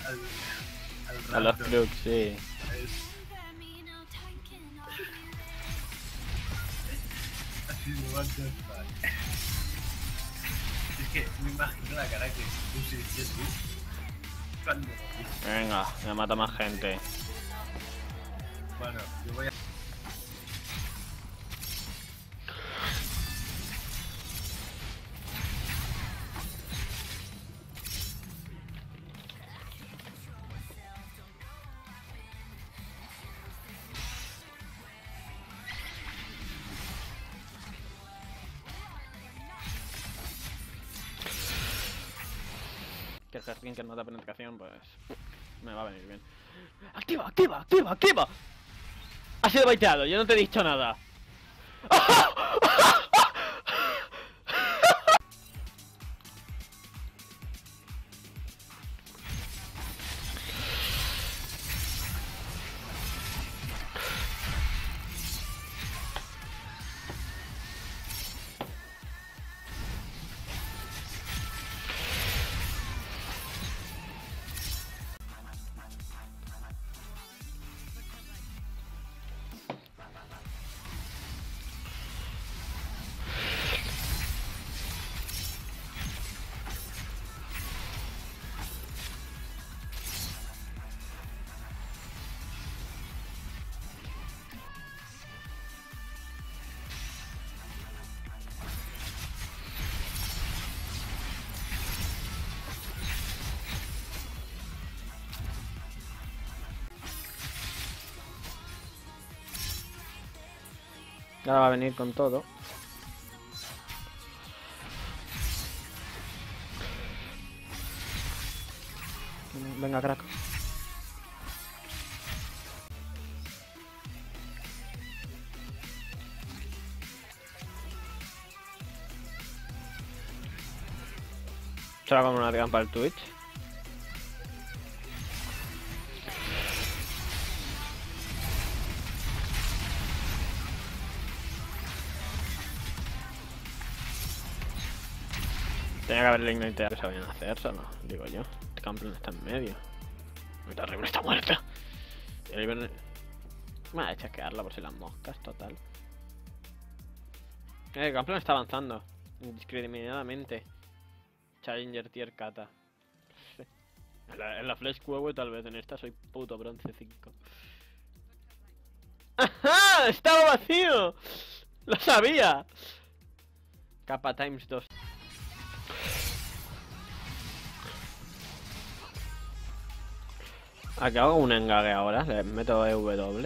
al, A los Raptor. Flux, sí. Así de what the fuck. Es que me imagino la cara que pusiste tú cuando lo viste. Venga, me mata más gente. Bueno, yo voy a... Que el Hurricane que no da penetración, pues me va a venir bien. ¡Activa, activa, activa, activa! Ha sido baiteado, yo no te he dicho nada. Ahora va a venir con todo. Venga, crack. Se va a comer una trampa al Twitch. Tenía que haberle intentado que sabían hacer, ¿no? Digo yo. Este campeón está en medio. La Riven está muerta. Y el Riven... Me a chasquearla por si las moscas, total. El campeón está avanzando. Indiscriminadamente. Challenger tier kata. En la Flash QW tal vez, en esta soy puto bronce 5. ¡Ajá! ¡Estaba vacío! ¡Lo sabía! Capa times 2. Aquí hago un engague ahora, le meto EW. Bueno.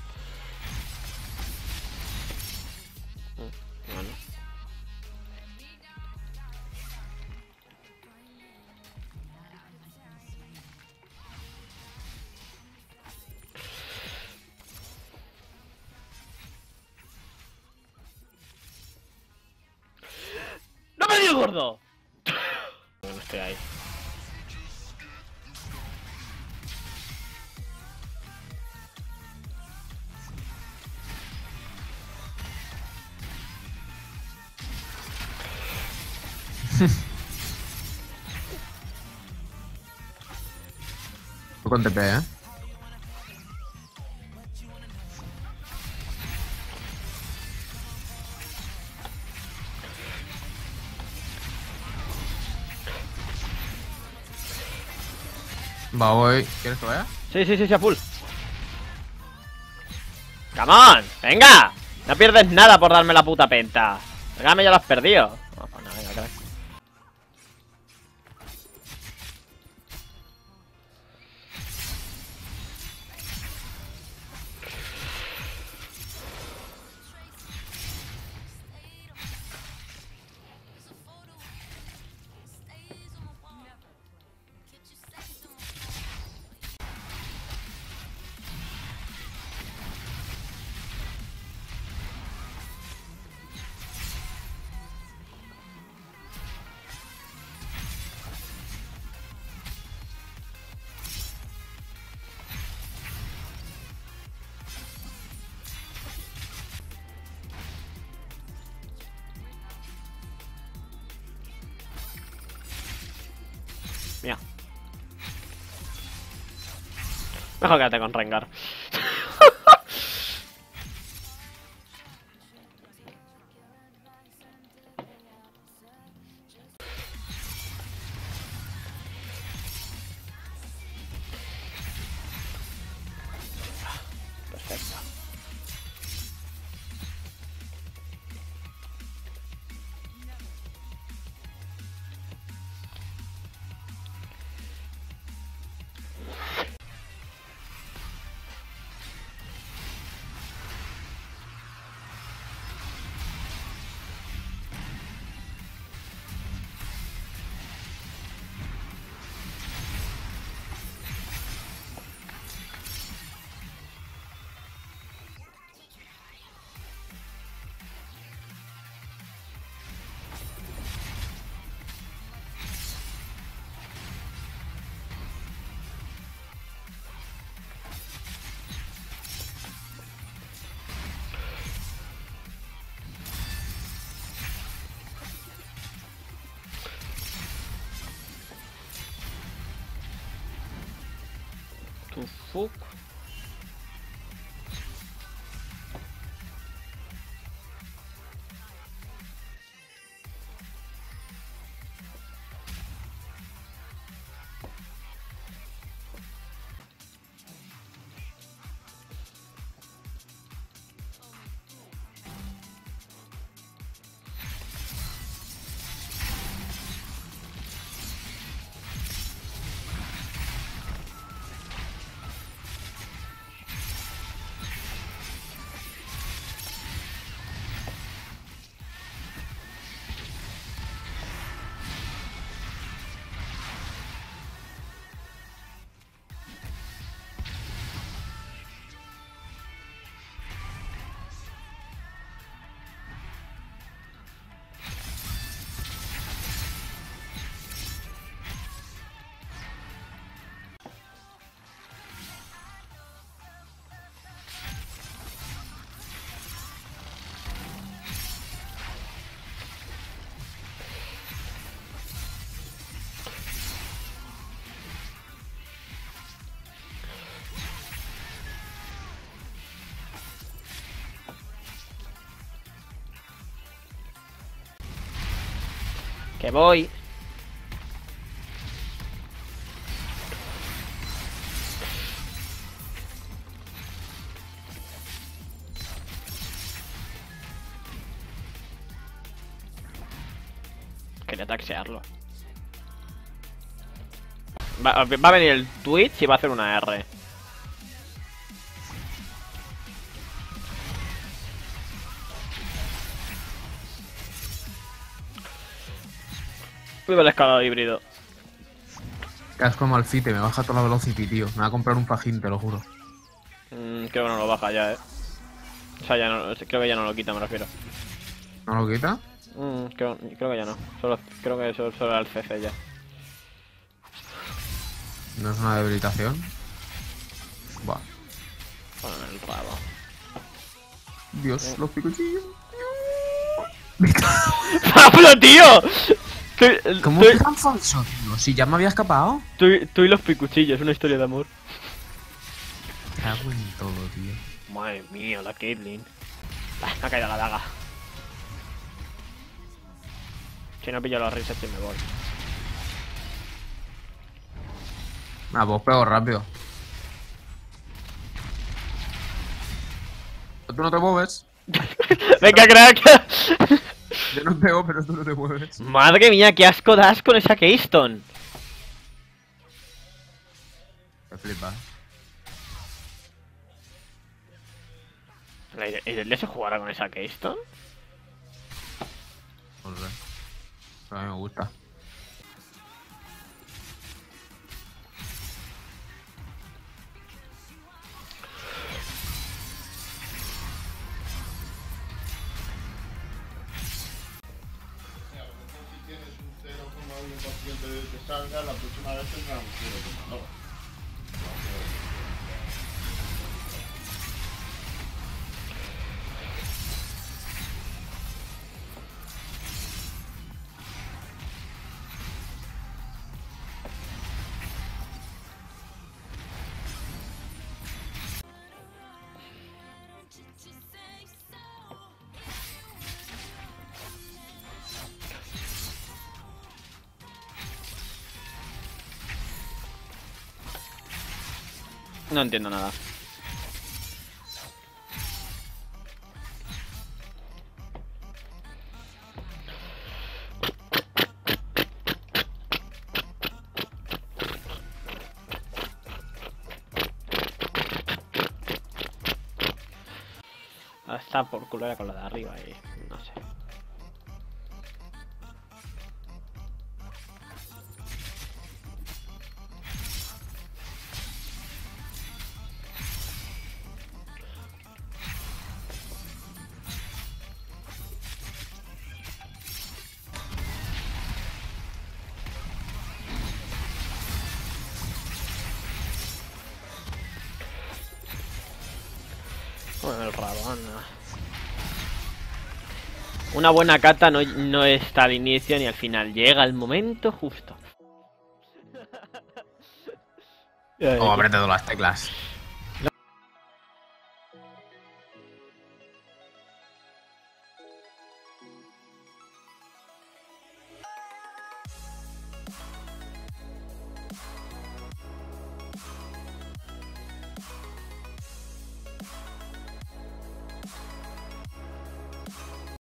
¡No me dio gordo! No estoy ahí. Con TP, ¿eh? Va, voy. ¿Quieres que vaya? Sí, a full. ¡Come on! ¡Venga! No pierdes nada por darme la puta penta. Regálame, ya lo has perdido. No, pues nada, venga, crack. Mejor quédate con Rengar. Perfecto. Tu fuck. Que voy. Quería taxearlo. Va a venir el Twitch y va a hacer una R. Viva el escalado híbrido. Casco Malfite, me baja toda la velocity, tío. Me va a comprar un pajín, te lo juro. Creo que no lo baja ya, O sea, ya no, creo que ya no lo quita, me refiero. ¿No lo quita? Creo que ya no. Creo que solo era el CC ya. ¿No es una debilitación? Buah. Ponme el rabo. Dios, los picuchillos. ¡Pablo, tío! ¿Cómo que tan falso, tío? Si ya me había escapado. Tú y los picuchillos, una historia de amor. Cago en todo, tío. Madre mía, la Caitlyn. Me ha caído la daga. Si no pillo los resets me voy. Pues pego rápido. Tú no te mueves. ¡Venga, crack! Yo no pego, pero tú no te mueves. Madre mía, qué asco das con esa Keystone. Te flipas. ¿El día se jugará con esa Keystone? No sé. Pero a mí me gusta. Que salga, la próxima vez tendrá un 0,2. No entiendo nada. Está por culo era con lo de arriba y no sé. Bueno, el Rabona. Una buena cata no está al inicio ni al final. Llega el momento justo. Como apriete todas las teclas.